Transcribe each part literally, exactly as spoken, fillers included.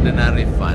extraordinary fund,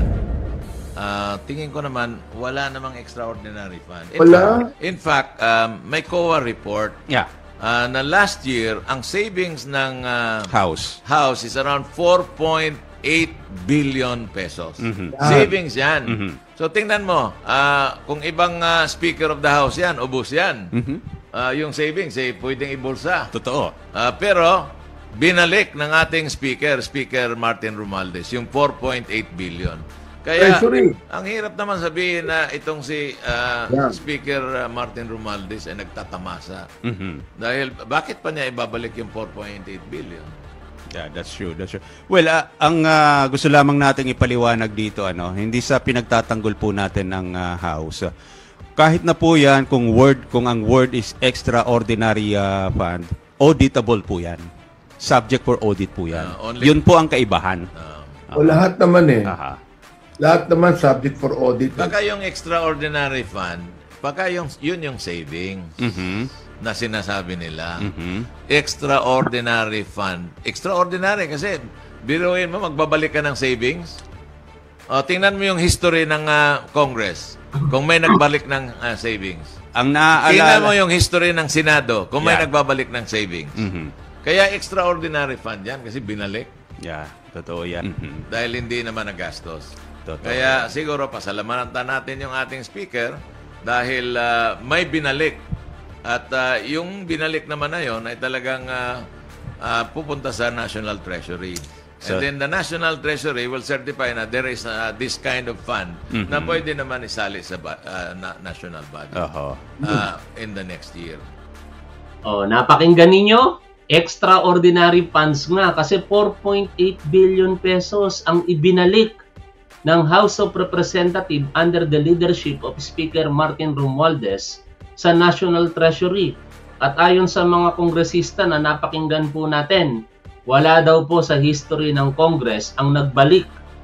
uh, tingin ko naman, wala namang extraordinary fund. In Wala? Fact, in fact, um, may C O A report Yeah. uh, na last year, ang savings ng uh, House. House is around four point eight billion pesos. Mhm. Savings yan. Mhm. So tingnan mo, uh, kung ibang uh, Speaker of the House yan, ubus yan. Mhm. Uh, yung savings, eh, pwedeng ibulsa. Totoo. Uh, pero, binalik ng ating Speaker, Speaker Martin Romualdez, yung four point eight billion. Kaya, Treasury. ang hirap naman sabihin na itong si uh, Yeah. Speaker uh, Martin Romualdez ay nagtatamasa. Mhm. Dahil, bakit pa niya ibabalik yung four point eight billion? Yeah, that's true. That's true. Well, ah, ang ah, gusto lamang nating ipaliwanag dito, ano, hindi sa pinagtatanggol po natin ng ah, House. Kahit na po yan, kung word, kung ang word is extraordinary ah, fund, auditable po yan. Subject for audit po yan. Ah, only- Yun po ang kaibahan. Uh, O lahat naman eh. Aha. Lahat naman subject for audit. eh. baka yung extraordinary fund, baka yung, yun yung savings Mhm. na sinasabi nila. Mhm. Extraordinary fund. Extraordinary kasi biruin mo, magbabalik ka ng savings. O, tingnan mo yung history ng ah, Congress. Kung may nagbalik ng ah, savings. Ang Tingnan mo naaalala. yung history ng Senado. Kung may Yeah. nagbabalik ng savings. Mhm. Kaya extraordinary fund yan kasi binalik Yeah, totoo yan. Mhm. dahil hindi naman nagastos. Totoo. Kaya siguro pasalamatan natin yung ating speaker dahil ah, may binalik. At ah, yung binalik naman na yun ay talagang ah, ah, pupunta sa National Treasury. So- And then the National Treasury will certify na there is ah, this kind of fund na pwede naman isali sa ba- ah, na- national budget Oho. ah, in the next year. Oh, napakinggan ninyo? Extraordinary funds nga kasi four point eight billion pesos ang ibinalik ng House of Representatives under the leadership of Speaker Martin Romualdez sa National Treasury. At ayon sa mga kongresista na napakinggan po natin, wala daw po sa history ng Congress ang nagbalik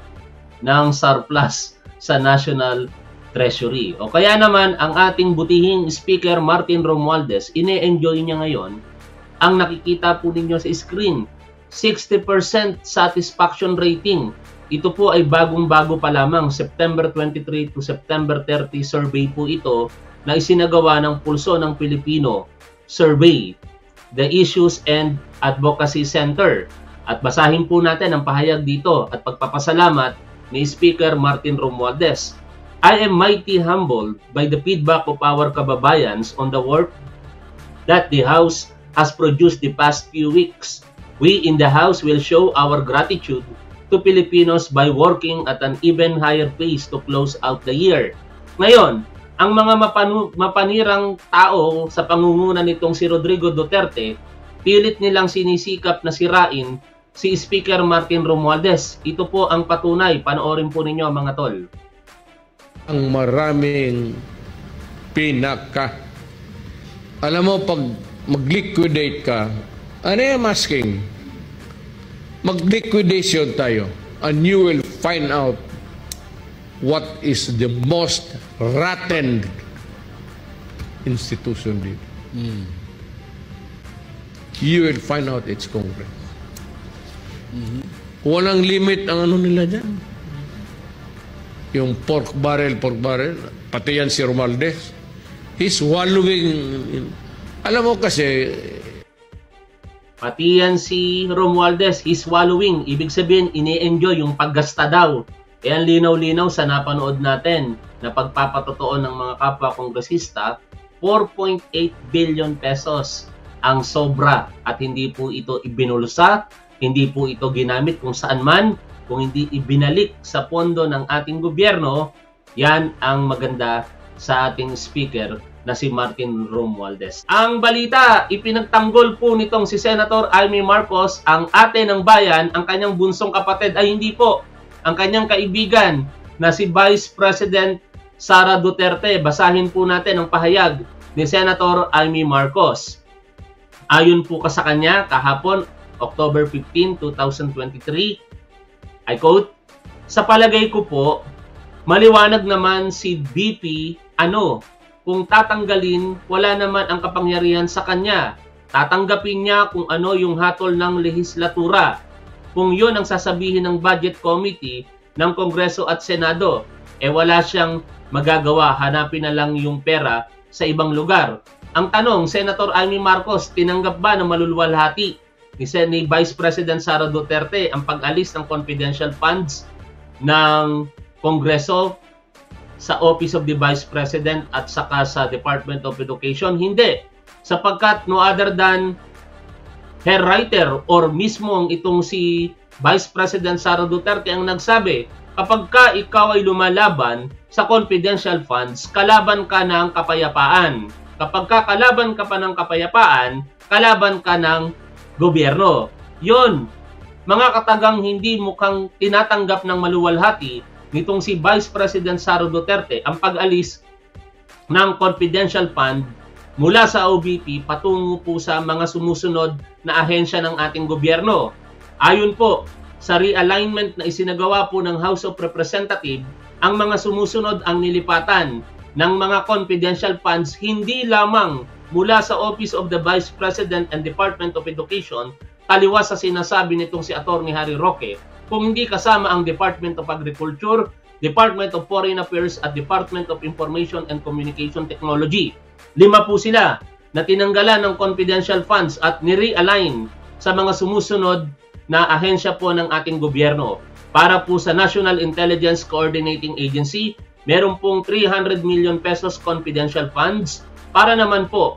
ng surplus sa National Treasury. O kaya naman, ang ating butihing Speaker Martin Romualdez, ine-enjoy niya ngayon ang nakikita po ninyo sa screen. sixty percent satisfaction rating. Ito po ay bagong-bago pa lamang. September twenty-three to September thirty survey po ito na isinagawa ng Pulso ng Pilipino Survey, the Issues and Advocacy Center. At basahin po natin ang pahayag dito at pagpapasalamat ni Speaker Martin Romualdez. I am mighty humbled by the feedback of our kababayans on the work that the House has produced the past few weeks. We in the House will show our gratitude to Filipinos by working at an even higher pace to close out the year. Ngayon, ang mga mapanu- mapanirang tao sa pangunguna nitong si Rodrigo Duterte, pilit nilang sinisikap na sirain si Speaker Martin Romualdez. Ito po ang patunay. Panoorin po ninyo mga tol. Ang maraming pinaka. Alam mo, pag mag-liquidate ka, ano yung asking? Mag-liquidation tayo and you will find out what is the most rotten institution dito. Mm. You will find out it's Congress. Walang limit ang ano nila dyan. Yung pork barrel, pork barrel, pati yan si Romualdez. He's wallowing in, alam mo kasi, Pati yan si Romualdez, he's wallowing. Ibig sabihin, ini-enjoy yung paggasta daw. Kaya linaw-linaw sa napanood natin na pagpapatotoo ng mga kapwa kongresista, four point eight billion pesos ang sobra at hindi po ito ibinulsa, hindi po ito ginamit kung saan man, kung hindi ibinalik sa pondo ng ating gobyerno. Yan ang maganda sa ating speaker na si Martin Romualdez. Ang balita, ipinagtanggol po nitong si Senator Amy Marcos, ang ate ng bayan, ang kanyang bunsong kapatid ay hindi po, ang kanyang kaibigan na si Vice President Sara Duterte. Basahin po natin ang pahayag ni Senator Amy Marcos. Ayon po ka sa kanya, kahapon, October fifteenth, twenty twenty-three, I quote, "Sa palagay ko po, maliwanag naman si B P ano, kung tatanggalin, wala naman ang kapangyarihan sa kanya. Tatanggapin niya kung ano yung hatol ng lehislatura. Kung yun ang sasabihin ng budget committee, ng Kongreso at Senado. Eh wala siyang magagawa, hanapin na lang yung pera sa ibang lugar. Ang tanong, Senator Amy Marcos, tinanggap ba ng maluluwalhati ni, ni Vice President Sara Duterte ang pag-alis ng confidential funds ng Kongreso sa Office of the Vice President at saka sa Department of Education? Hindi. Sapagkat no other than her writer or mismong itong si Vice President Sara Duterte ang nagsabi, kapag ka ikaw ay lumalaban sa confidential funds, kalaban ka ng kapayapaan. Kapag ka kalaban ka pa ng kapayapaan, kalaban ka ng gobyerno. Yun, mga katagang hindi mukhang tinatanggap ng maluwalhati nitong si Vice President Sara Duterte ang pag-alis ng confidential fund mula sa O B P patungo po sa mga sumusunod na ahensya ng ating gobyerno. Ayon po sa realignment na isinagawa po ng House of Representatives, ang mga sumusunod ang nilipatan ng mga confidential funds hindi lamang mula sa Office of the Vice President and Department of Education, taliwas sa sinasabi nitong si Attorney Harry Roque, kung hindi kasama ang Department of Agriculture, Department of Foreign Affairs at Department of Information and Communication Technology. Lima po sila na tinanggalan ng confidential funds at ni-realign sa mga sumusunod na ahensya po ng ating gobyerno. Para po sa National Intelligence Coordinating Agency, meron pong three hundred million pesos confidential funds. Para naman po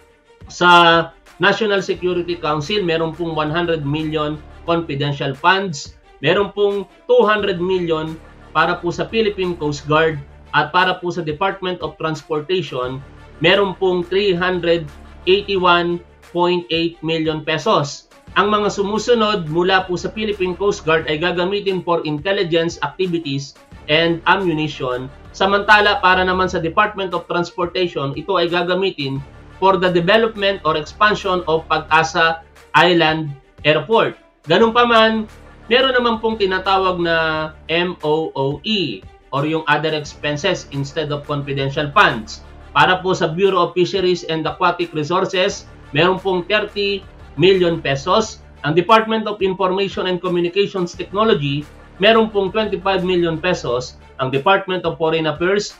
sa National Security Council, meron pong one hundred million confidential funds. Meron pong two hundred million para po sa Philippine Coast Guard at para po sa Department of Transportation, meron pong three hundred eighty-one point eight million pesos. Ang mga sumusunod mula po sa Philippine Coast Guard ay gagamitin for intelligence activities and ammunition. Samantala, para naman sa Department of Transportation, ito ay gagamitin for the development or expansion of Pag-asa Island Airport. Ganun pa man, meron naman pong tinatawag na M O O E or yung other expenses instead of confidential funds. Para po sa Bureau of Fisheries and Aquatic Resources, meron pong thirty million pesos. Ang Department of Information and Communications Technology, meron pong twenty-five million pesos. Ang Department of Foreign Affairs,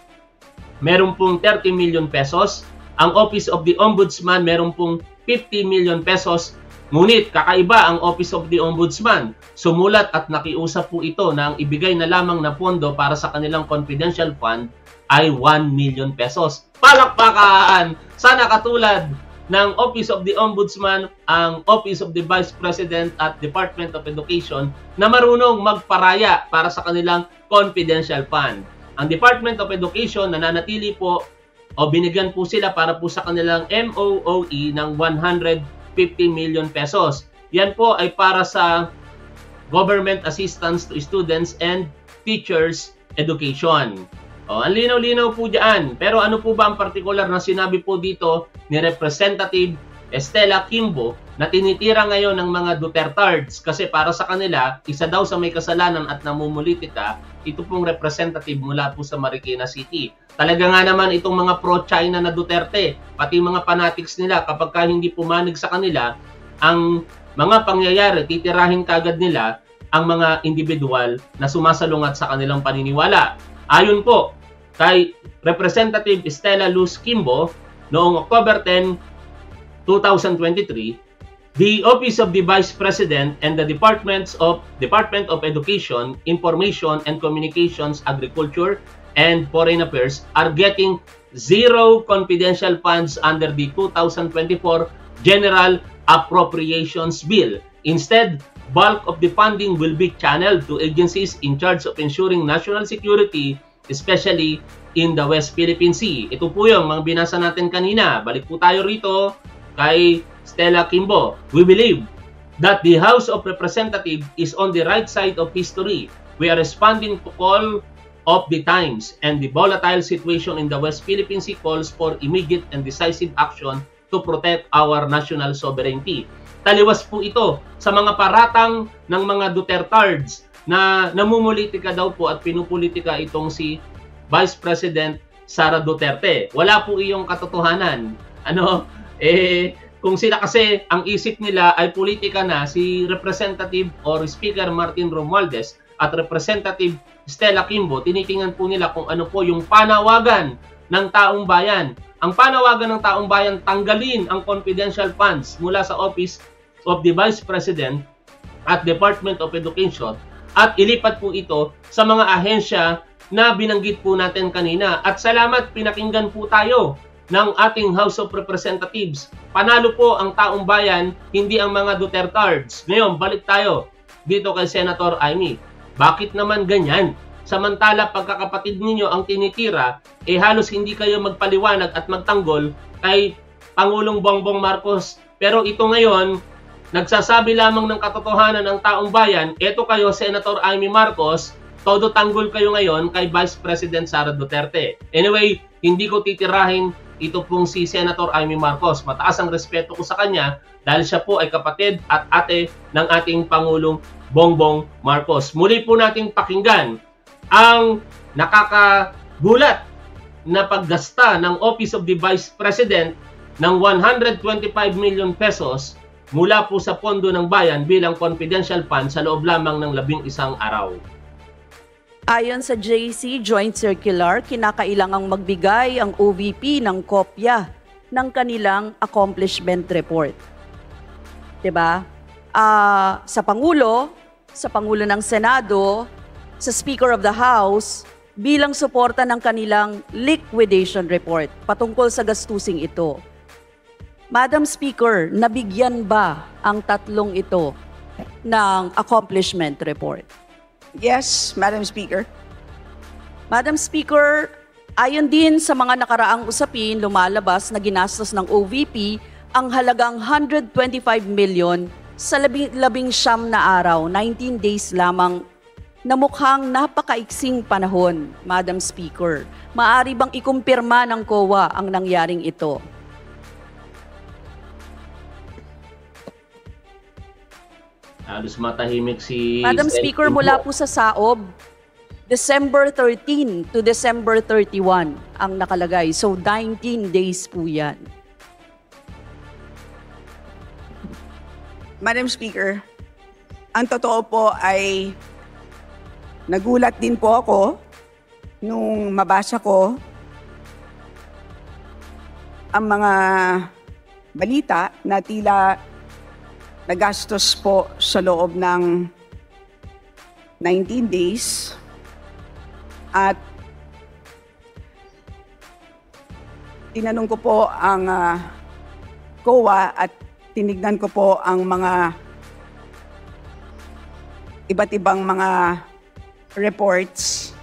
meron pong thirty million pesos. Ang Office of the Ombudsman, meron pong fifty million pesos. Ngunit kakaiba ang Office of the Ombudsman. Sumulat at nakiusap po ito na ang ibigay na lamang na pondo para sa kanilang confidential fund ay one million pesos. Palakpakan! Sana katulad ng Office of the Ombudsman, ang Office of the Vice President at Department of Education na marunong magparaya para sa kanilang confidential fund. Ang Department of Education nananatili po o binigyan po sila para po sa kanilang M O O E ng one hundred fifty million pesos. Yan po ay para sa government assistance to students and teachers education. O, ang linaw-linaw po dyan. Pero ano po ba ang particular na sinabi po dito ni Representative Estela Quimbo na tinitira ngayon ng mga Dutertards? Kasi para sa kanila, isa daw sa may kasalanan at namumulitika, ito pong representative mula po sa Marikina City. Talaga nga naman itong mga pro-China na Duterte, pati mga fanatics nila, kapag ka hindi pumanig sa kanila, ang mga pangyayari, titirahin kagad nila ang mga individual na sumasalungat sa kanilang paniniwala. Ayon po kay Representative Estela Luz Quimbo, noong October tenth, two thousand twenty-three, the Office of the Vice President and the Departments of Department of Education, Information and Communications, Agriculture, and Foreign Affairs are getting zero confidential funds under the two thousand twenty-four General Appropriations Bill. Instead, bulk of the funding will be channeled to agencies in charge of ensuring national security, especially in the West Philippine Sea. Ito po yung mga binasa natin kanina. Balik po tayo rito kay Stella Quimbo. We believe that the House of Representatives is on the right side of history. We are responding to call of the times, and the volatile situation in the West Philippine Sea calls for immediate and decisive action to protect our national sovereignty. Taliwas po ito sa mga paratang ng mga Dutertards na namumulitika daw po at pinupolitika itong si Vice President Sara Duterte. Wala po iyong katotohanan. Ano, eh, kung sila kasi ang isip nila ay politika na, si Representative or Speaker Martin Romualdez at Representative Stella Kimbo, tinitingnan po nila kung ano po yung panawagan ng taong bayan. Ang panawagan ng taong bayan, tanggalin ang confidential funds mula sa Office of the Vice President at Department of Education at ilipat po ito sa mga ahensya na binanggit po natin kanina. At salamat, pinakinggan po tayo ng ating House of Representatives. Panalo po ang taong bayan, hindi ang mga Dutertards. Ngayon, balik tayo dito kay Senator Amy. Bakit naman ganyan? Samantala, pagkakapatid ninyo ang tinitira, eh halos hindi kayo magpaliwanag at magtanggol kay Pangulong Bongbong Marcos. Pero ito ngayon, nagsasabi lamang ng katotohanan ng taong bayan, eto kayo, Senator Amy Marcos, todo tanggol kayo ngayon kay Vice President Sara Duterte. Anyway, hindi ko titirahin ito pong si Senator Amy Marcos. Mataas ang respeto ko sa kanya dahil siya po ay kapatid at ate ng ating Pangulong Bongbong Marcos. Muli po nating pakinggan ang nakakagulat na paggasta ng Office of the Vice President ng one hundred twenty-five million pesos mula po sa pondo ng bayan bilang confidential fund sa loob lamang ng labing isang araw. Ayon sa J C Joint Circular, kinakailangang magbigay ang O V P ng kopya ng kanilang accomplishment report. 'Di ba? Uh, sa Pangulo, sa Pangulo ng Senado, sa Speaker of the House, bilang suporta ng kanilang liquidation report patungkol sa gastusing ito. Madam Speaker, nabigyan ba ang tatlong ito ng accomplishment report? Yes, Madam Speaker. Madam Speaker, ayon din sa mga nakaraang usapin, lumalabas na ginastos ng O V P ang halagang one hundred twenty-five million sa labing, labing siyam na araw, nineteen days lamang, na mukhang napakaiksing panahon, Madam Speaker. Maaari bang ikumpirma ng C O A ang nangyaring ito? Halos matahimik si... Madam Speaker, mula po sa S A O B, December thirteen to December thirty-one ang nakalagay. So, nineteen days po yan. Madam Speaker, ang totoo po ay nagulat din po ako nung mabasa ko ang mga balita na tila nagastos po sa loob ng nineteen days at tinanong ko po ang uh, C O A at tinignan ko po ang mga iba't ibang mga reports.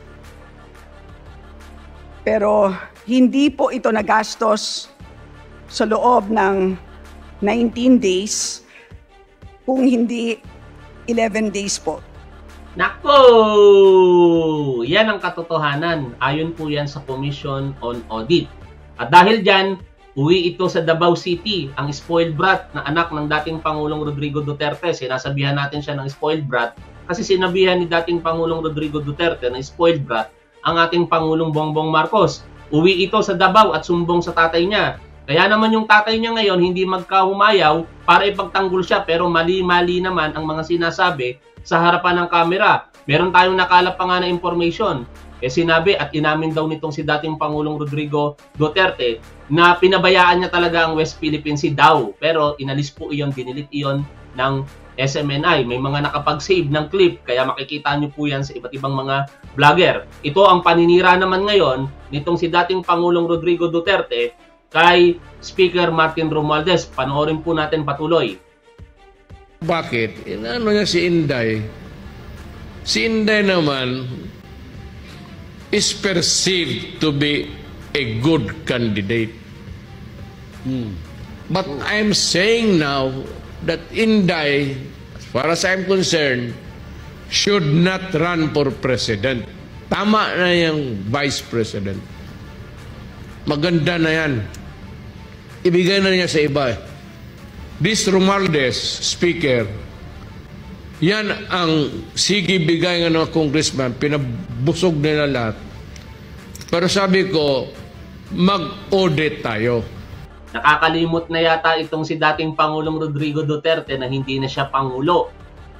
Pero hindi po ito nagastos sa loob ng nineteen days kung hindi eleven days po. Nako! Yan ang katotohanan. Ayon po yan sa Commission on Audit. At dahil dyan, uwi ito sa Davao City, ang spoiled brat na anak ng dating Pangulong Rodrigo Duterte. Sinasabihan natin siya ng spoiled brat kasi sinabihan ni dating Pangulong Rodrigo Duterte na spoiled brat ang ating Pangulong Bongbong Marcos. Uwi ito sa Davao at sumbong sa tatay niya. Kaya naman yung tatay niya ngayon hindi magkahumayaw para ipagtanggol siya, pero mali-mali naman ang mga sinasabi sa harapan ng kamera. Meron tayong nakalap pa nga na information. Eh sinabi at inamin daw nitong si dating Pangulong Rodrigo Duterte na pinabayaan niya talaga ang West Philippine Sea daw. Pero inalis po iyon, dinilit iyon ng S M N I. May mga nakapag-save ng clip, kaya makikita niyo po yan sa iba't ibang mga vlogger. Ito ang paninira naman ngayon nitong si dating Pangulong Rodrigo Duterte kay Speaker Martin Romualdez. Panoorin po natin patuloy. Bakit? Inano niya si Inday? Si Inday naman is perceived to be a good candidate. Hmm. But I'm saying now that Inday, as far as I'm concerned, should not run for president. Tama na yung vice president. Maganda na yan. Ibigay na niya sa iba. This Romualdez, Speaker, yan ang sige bigay ng mga congressman, pinabusog nila lahat. Pero sabi ko, mag-audit tayo. Nakakalimot na yata itong si dating Pangulong Rodrigo Duterte na hindi na siya Pangulo.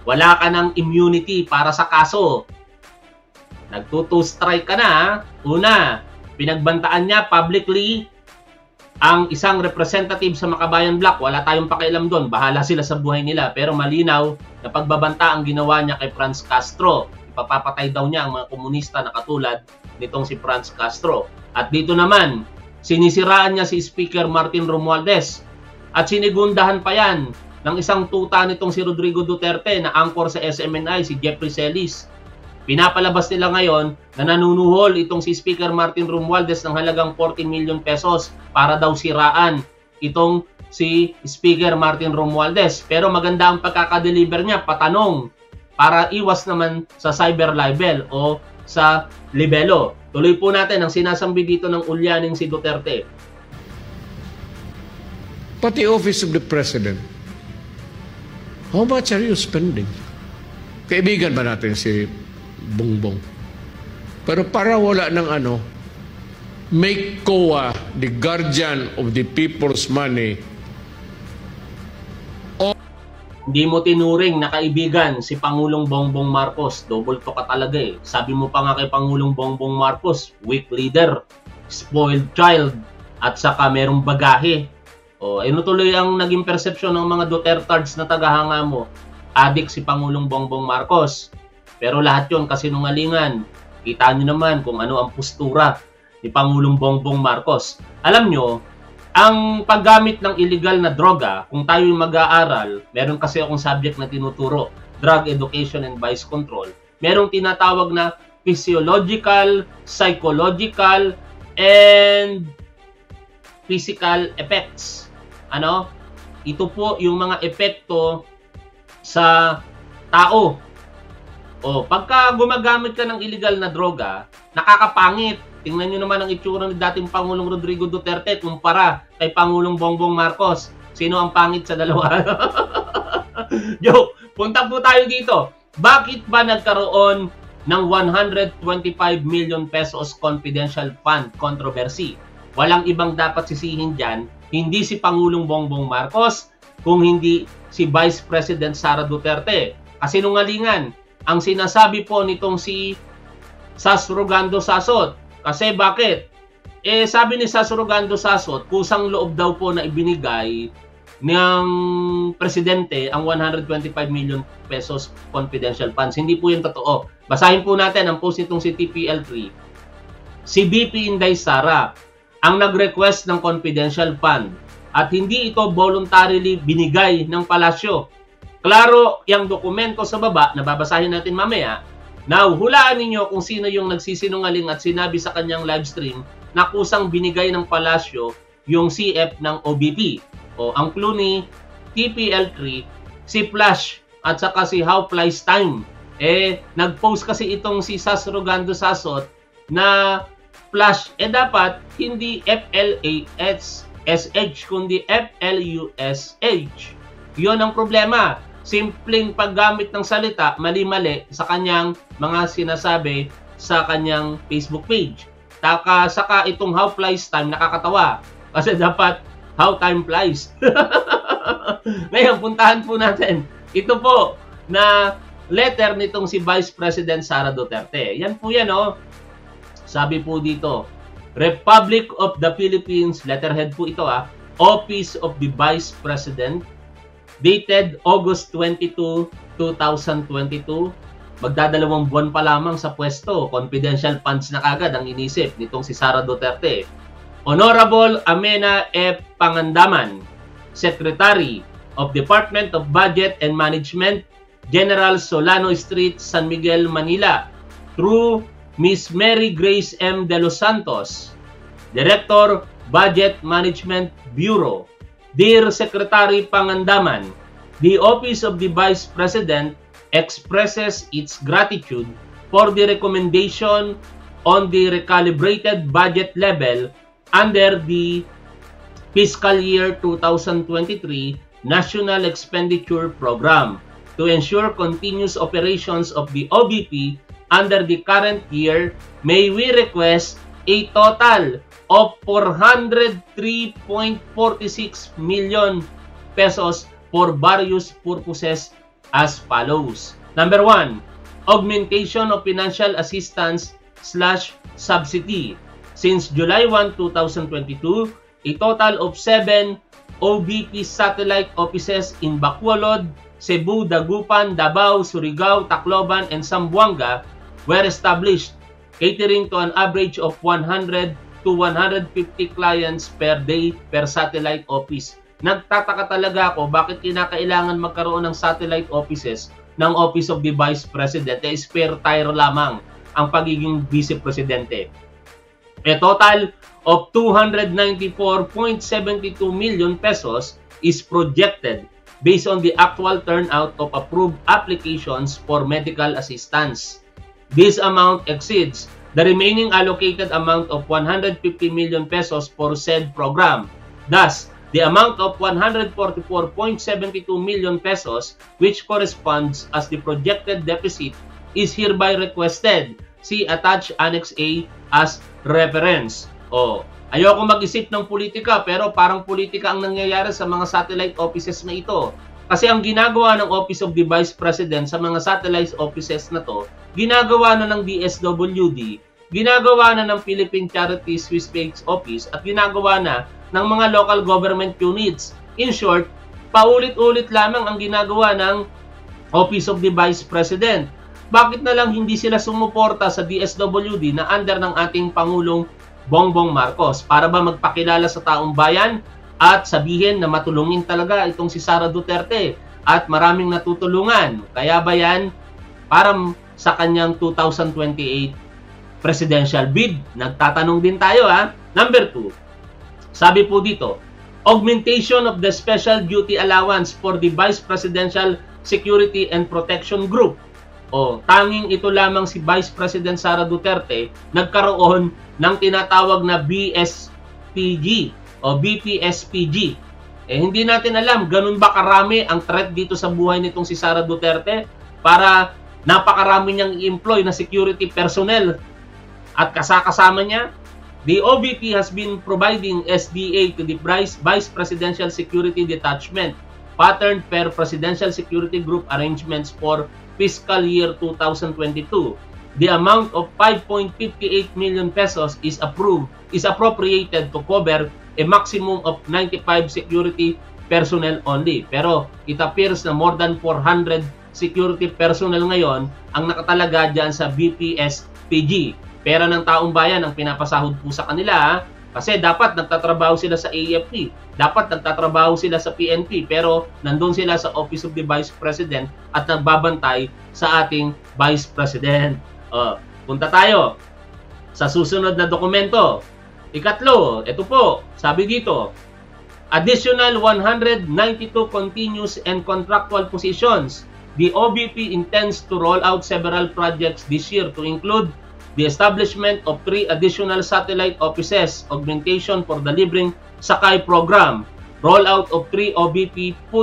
wala ka ng immunity para sa kaso. Nagtutu-strike ka na. Una, pinagbantaan niya publicly ang isang representative sa Makabayan Block. Wala tayong pakialam doon. Bahala sila sa buhay nila. Pero malinaw na pagbabanta ang ginawa niya kay Franz Castro. Ipapapatay daw niya ang mga komunista na katulad nitong si Franz Castro. At dito naman, sinisiraan niya si Speaker Martin Romualdez. At sinigundahan pa yan ng isang tuta nitong si Rodrigo Duterte na anchor sa S M N I, si Jeffrey Celis. Pinapalabas nila ngayon na nanunuhol itong si Speaker Martin Romualdez ng halagang fourteen million pesos para daw siraan itong si Speaker Martin Romualdez. Pero maganda ang pagkakadeliver niya, patanong, para iwas naman sa cyber libel o sa libelo. Tuloy po natin ang sinasambi dito ng ulyaning si Duterte. Pati Office of the President, how much are you spending? Kaibigan ba natin si Bongbong? Pero para wala ng ano, make C O A the guardian of the people's money. Hindi mo tinuring na kaibigan si Pangulong Bongbong Marcos. Double to ka talaga eh. Sabi mo pa nga kay Pangulong Bongbong Marcos, weak leader, spoiled child, at saka merong bagahe. O, ano tuloy ang naging perception ng mga Dutertards na tagahanga mo? Adik si Pangulong Bongbong Marcos. Pero lahat yon kasinungalingan. Kita nyo naman kung ano ang postura ni Pangulong Bongbong Marcos. Alam nyo, ang paggamit ng illegal na droga, kung tayo yung mag-aaral, meron kasi akong subject na tinuturo, Drug Education and Vice Control, merong tinatawag na physiological, psychological, and physical effects. Ano? Ito po yung mga epekto sa tao. O, pagka gumagamit ka ng illegal na droga, nakakapangit. Tingnan nyo naman ang itsura ni dating Pangulong Rodrigo Duterte kumpara kay Pangulong Bongbong Marcos. Sino ang pangit sa dalawa? Joke! Punta po tayo dito. Bakit ba nagkaroon ng one hundred twenty-five million pesos confidential fund controversy? Walang ibang dapat sisihin dyan, hindi si Pangulong Bongbong Marcos, kung hindi si Vice President Sara Duterte. Kasinungalingan ang sinasabi po nitong si Sas Rogando Sasot. Kasi bakit? Eh sabi ni Sas Rogando Sasot, kusang loob daw po na ibinigay ng presidente ang one hundred twenty-five million pesos confidential funds. Hindi po yun totoo. Basahin po natin ang post nitong si T P L three. Si B P Inday Sara ang nag-request ng confidential fund at hindi ito voluntarily binigay ng palasyo. Klaro yung dokumento sa baba na babasahin natin mamaya. Now, hulaan ninyo kung sino yung nagsisinungaling at sinabi sa kanyang live stream na kusang binigay ng palasyo yung C F ng O B P. O, ang clue ni T P L three, si Flash at saka si How Flies Time. Eh, nag-post kasi itong si Sas Rogando Sasot na Flash, eh dapat hindi F L A S H kundi F L U S H. Yun ang problema. Simpleng paggamit ng salita, mali-mali sa kanyang mga sinasabi sa kanyang Facebook page. Taka, saka itong How Flies Time, nakakatawa. Kasi dapat How Time Flies. Ngayon, puntahan po natin. Ito po na letter nitong si Vice President Sara Duterte. Yan po yan, oh. Sabi po dito, Republic of the Philippines, letterhead po ito, ah. Office of the Vice President, dated August twenty-second, two thousand twenty-two. Magdadalawang buwan pa lamang sa pwesto. Confidential funds na kagad ang inisip nitong si Sara Duterte. Honorable Amena F. Pangandaman, Secretary of Department of Budget and Management, General Solano Street, San Miguel, Manila, through Miss Mary Grace M. De Los Santos, Director, Budget Management Bureau. Dear Secretary Pangandaman, the Office of the Vice President expresses its gratitude for the recommendation on the recalibrated budget level under the fiscal year two thousand twenty-three National Expenditure Program to ensure continuous operations of the O B P under the current year. May we request a total of four hundred three point four six million pesos for various purposes as follows. Number one, augmentation of financial assistance slash subsidy. Since July first, two thousand twenty-two, a total of seven O B P satellite offices in Bacolod, Cebu, Dagupan, Davao, Surigao, Tacloban, and Zamboanga were established, catering to an average of one hundred to one hundred fifty clients per day per satellite office. Nagtataka talaga ako bakit kinakailangan magkaroon ng satellite offices ng Office of the Vice President, eh spare tire lamang ang pagiging Vice Presidente. A total of two hundred ninety-four point seven two million pesos is projected based on the actual turnout of approved applications for medical assistance. This amount exceeds the remaining allocated amount of one hundred fifty million pesos for said program. Thus, the amount of one hundred forty-four point seven two million pesos, which corresponds as the projected deficit, is hereby requested. See attached Annex A as reference. O, ayoko mag-isip ng politika pero parang politika ang nangyayari sa mga satellite offices na ito. Kasi ang ginagawa ng Office of the Vice President sa mga satellite offices na to, ginagawa na ng D S W D, ginagawa na ng Philippine Charity Sweepstakes Office, at ginagawa na ng mga local government units. In short, paulit-ulit lamang ang ginagawa ng Office of the Vice President. Bakit na lang hindi sila sumuporta sa D S W D na under ng ating Pangulong Bongbong Marcos para ba magpakilala sa taong bayan at sabihin na matulungin talaga itong si Sara Duterte at maraming natutulungan? Kaya ba yan para sa kanyang two thousand twenty-eight presidential bid? Nagtatanong din tayo, ha. Number two, sabi po dito, augmentation of the special duty allowance for the Vice Presidential Security and Protection Group. O, tanging ito lamang si Vice President Sara Duterte nagkaroon ng tinatawag na B S P G o B P S P G. Eh, hindi natin alam ganun ba karami ang threat dito sa buhay nitong si Sara Duterte para napakarami niyang i-employ na security personnel at kasakasama niya. The O B P has been providing S D A to the Vice Presidential Security Detachment patterned per Presidential Security Group arrangements for fiscal year two thousand twenty-two. The amount of five point five eight million pesos is approved is appropriated to cover a maximum of ninety-five security personnel only. Pero it appears na more than four hundred security personnel ngayon ang nakatalaga dyan sa B P S P G. Pera ng taong bayan ang pinapasahod po sa kanila, ha? Kasi dapat nagtatrabaho sila sa A F P, dapat nagtatrabaho sila sa P N P, pero nandun sila sa Office of the Vice President at nagbabantay sa ating Vice President. Uh, punta tayo sa susunod na dokumento. Ikatlo, ito po, sabi dito, additional one hundred ninety-two continuous and contractual positions. The O B P intends to roll out several projects this year to include the establishment of three additional satellite offices, augmentation for delivering Sakay program, rollout of three O B P food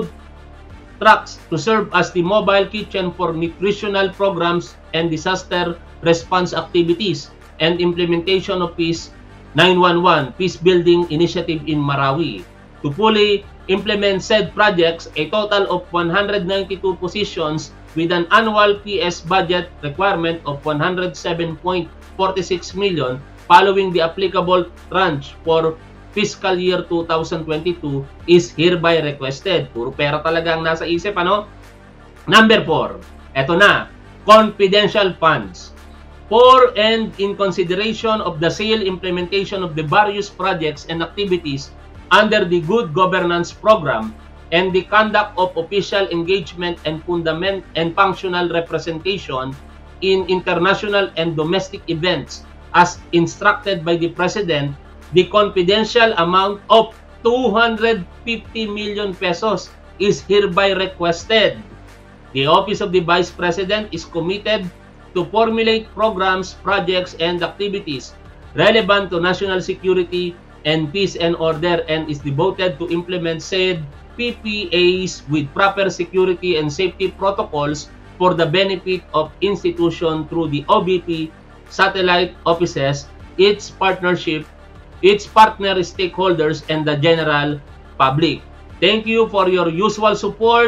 trucks to serve as the mobile kitchen for nutritional programs and disaster response activities, and implementation of Peace nine one one Peace Building Initiative in Marawi. To fully implement said projects, a total of one hundred ninety-two positions with an annual P S budget requirement of one hundred seven point four six million following the applicable tranche for fiscal year two thousand twenty-two is hereby requested. Puro pera talaga ang nasa isip, ano? Number four, eto na, confidential funds. For and in consideration of the sale implementation of the various projects and activities under the Good Governance Program and the conduct of official engagement and fundament and functional representation in international and domestic events as instructed by the President, the confidential amount of two hundred fifty million pesos is hereby requested. The Office of the Vice President is committed to formulate programs, projects, and activities relevant to national security and peace and order, and is devoted to implement said P P As with proper security and safety protocols for the benefit of institution through the O B P satellite offices, its partnership, its partner stakeholders, and the general public. Thank you for your usual support.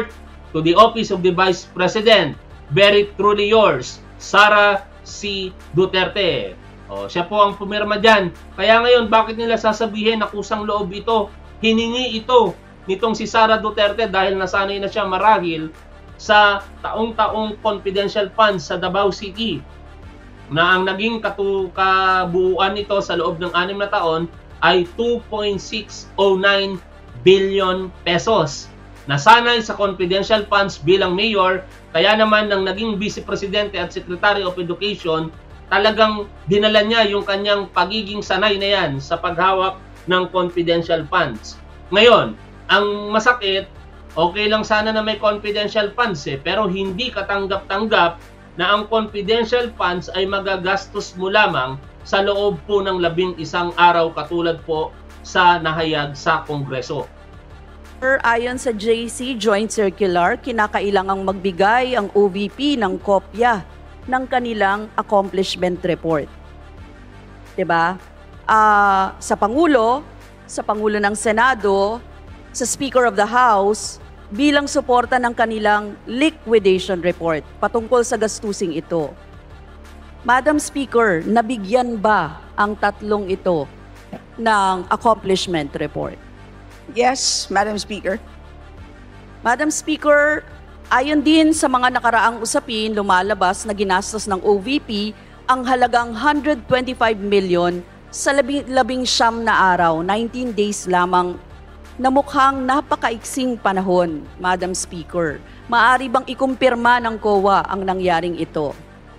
to the Office of the Vice President. Very truly yours, Sara C. Duterte. O, siya po ang pumirma dyan. Kaya ngayon, bakit nila sasabihin na kusang loob ito? Hiningi ito nitong si Sara Duterte dahil nasanay na siya marahil sa taong-taong confidential funds sa Davao City na ang naging katu kabuuan nito sa loob ng anim na taon ay two point six zero nine billion pesos. Nasanay sa confidential funds bilang mayor, kaya naman ng naging Vice Presidente at Secretary of Education, talagang dinala niya yung kanyang pagiging sanay na yan sa paghawak ng confidential funds. Ngayon, ang masakit, okay lang sana na may confidential funds eh, pero hindi katanggap-tanggap na ang confidential funds ay magagastos mo lamang sa loob po ng labing isang araw katulad po sa nahayag sa Kongreso. Ayon sa J C Joint Circular, kinakailangang magbigay ang O V P ng kopya ng kanilang accomplishment report. 'Di ba? Uh, sa Pangulo, sa Pangulo ng Senado, sa Speaker of the House, bilang suporta ng kanilang liquidation report patungkol sa gastusing ito. Madam Speaker, nabigyan ba ang tatlong ito ng accomplishment report? Yes, Madam Speaker. Madam Speaker, ayon din sa mga nakaraang usapin, lumalabas na ginastos ng O V P ang halagang one hundred twenty-five million sa labing, labing siyam na araw, nineteen days lamang, na mukhang napakaiksing panahon, Madam Speaker. Maaari bang ikumpirma ng C O A ang nangyaring ito?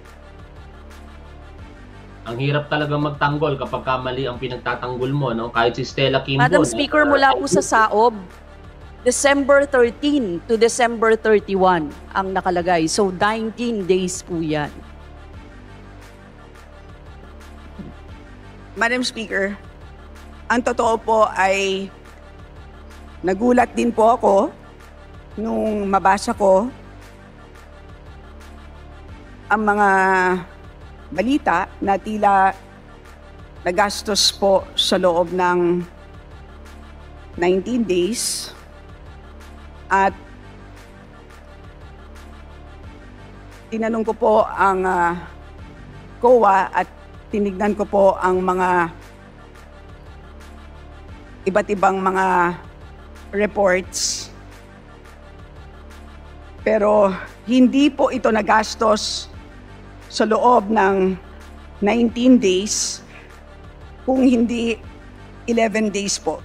Ang hirap talaga magtanggol kapag kamali ang pinagtatanggol mo, no? Kahit si Stella Kimbo. Madam Speaker, mula po sa S A O B, December thirteen to December thirty-one ang nakalagay. So, nineteen days po yan. Madam Speaker, ang totoo po ay nagulat din po ako nung mabasa ko ang mga balita na tila nagastos po sa loob ng nineteen days at tinanong ko po ang uh, C O A at tinignan ko po ang mga iba't ibang mga reports. Pero hindi po ito nagastos sa loob ng nineteen days kung hindi eleven days po.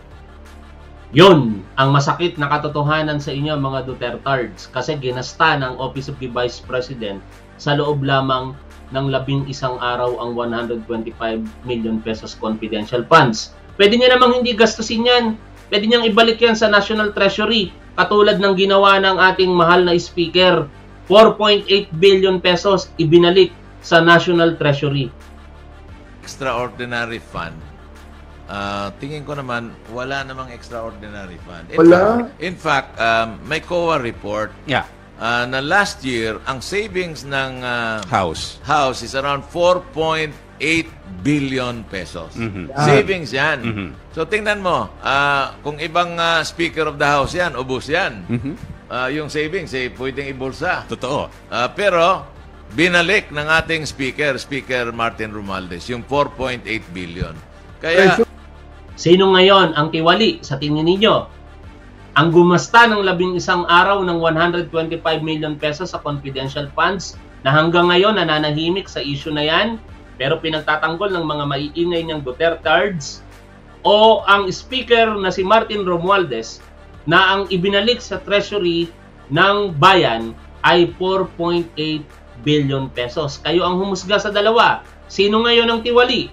Yun ang masakit na katotohanan sa inyo mga Dutertards kasi ginasta ng Office of the Vice President sa loob lamang ng labing isang araw ang one hundred twenty-five million pesos confidential funds. Pwede niya namang hindi gastusin yan. Pwede niyang ibalik yan sa National Treasury katulad ng ginawa ng ating mahal na Speaker. four point eight billion pesos ibinalik sa National Treasury. Extraordinary fund. Uh, tingin ko naman, wala namang extraordinary fund. In Wala. Fact, in fact, um, may C O A report Yeah. uh, na last year, ang savings ng uh, House. House is around four point eight billion pesos. Mhm. Savings yan. Mhm. So tingnan mo, uh, kung ibang uh, Speaker of the House yan, ubus yan. Mhm. Uh, yung savings, eh, pwedeng ibulsa. Totoo. Uh, pero, binalik ng ating Speaker, Speaker Martin Romualdez, yung four point eight billion. Kaya, Sino ngayon ang tiwali sa tingin ninyo? Ang gumasta ng labing isang araw ng one hundred twenty-five million pesos sa confidential funds na hanggang ngayon nananahimik sa issue na yan pero pinagtatanggol ng mga maiingay niyang Dutertards, o ang speaker na si Martin Romualdez na ang ibinalik sa treasury ng bayan ay four point eight billion pesos. Kayo ang humusga sa dalawa. Sino ngayon ang tiwali?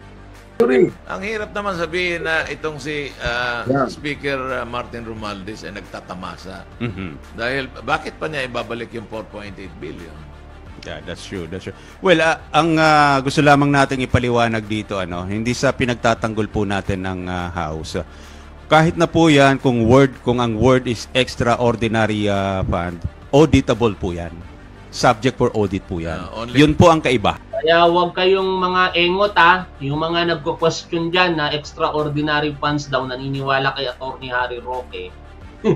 ang hirap naman sabihin na itong si uh, Yeah. Speaker uh, Martin Romualdez ay nagtatamasa. Mhm. Dahil, bakit pa niya ibabalik yung four point eight billion? Yeah, that's true. That's true. Well, ah, ang ah, gusto lamang nating ipaliwanag dito, ano, hindi sa pinagtatanggol po natin ng ah, House. Kahit na po yan, kung word, kung ang word is extraordinary ah, fund, auditable po yan. Subject for audit po yan. Ah, only- Yun po ang kaiba. Kaya huwag kayong mga engot ha, yung mga nagko-question dyan na extraordinary funds daw naniniwala kay Attorney Harry Roque.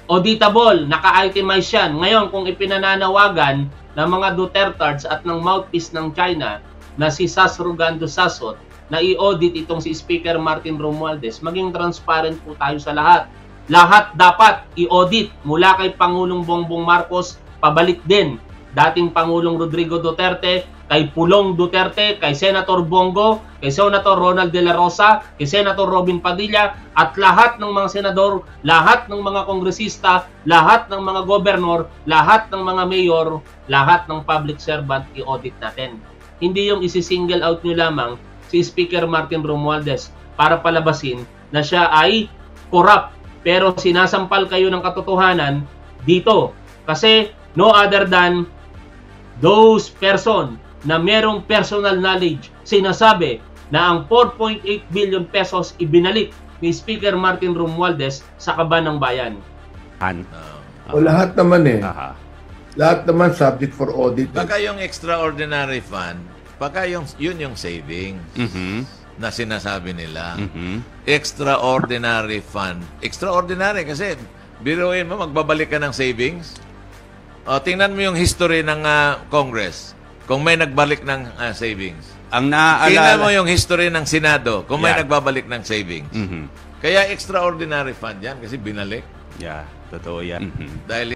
auditable, naka-itemize yan. Ngayon, kung ipinananawagan ng mga Dutertards at ng mouthpiece ng China na si Sasrugan Dusasot na i-audit itong si Speaker Martin Romualdez, maging transparent po tayo sa lahat. Lahat dapat i-audit mula kay Pangulong Bongbong Marcos, pabalik din dating Pangulong Rodrigo Duterte, kay Pulong Duterte, kay Senator Bongo, kay Senator Ronald De La Rosa, kay Senator Robin Padilla, at lahat ng mga senador, lahat ng mga kongresista, lahat ng mga gobernador, lahat ng mga mayor, lahat ng public servant, i-audit natin. Hindi yung isi-single out nyo lamang si Speaker Martin Romualdez para palabasin na siya ay corrupt. Pero sinasampal kayo ng katotohanan dito. Kasi no other than those person na merong personal knowledge sinasabi na ang four point eight billion pesos ibinalik ni Speaker Martin Romualdez sa kaban ng bayan. Han. O lahat naman eh. Aha. Lahat naman subject for audit. eh. Baka yung extraordinary fund, baka yung, yun yung savings Mhm. na sinasabi nila. Mhm. Extraordinary fund. Extraordinary kasi biruin mo, magbabalik ka ng savings. O, tingnan mo yung history ng ah, Congress. Kung may nagbalik ng ah, savings. Ang Tingnan mo naaalala. yung history ng Senado. Kung may Yeah. nagbabalik ng savings. Mhm. Kaya extraordinary fund yan kasi binalik. Yeah, totoo yan. Mhm. Dahil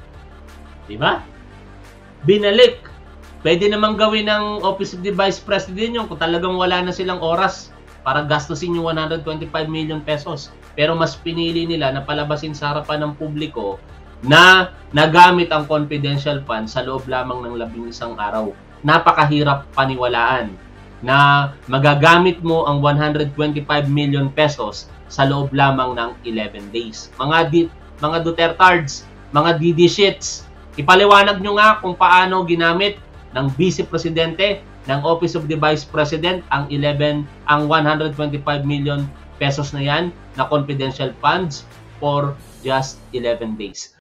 Diba? Binalik. Pwede namang gawin ng Office of the Vice President yun kung talagang wala na silang oras para gastusin yung one hundred twenty-five million pesos. Pero mas pinili nila na palabasin sa harapan ng publiko na nagamit ang confidential fund sa loob lamang ng labing isang araw. Napakahirap paniwalaan na magagamit mo ang one hundred twenty-five million pesos sa loob lamang ng eleven days. Mga di, mga Dutertards, mga D D shits, ipaliwanag nyo nga kung paano ginamit ng Vice Presidente ng Office of the Vice President ang eleven ang one hundred twenty-five million pesos na yan na confidential funds for just eleven days.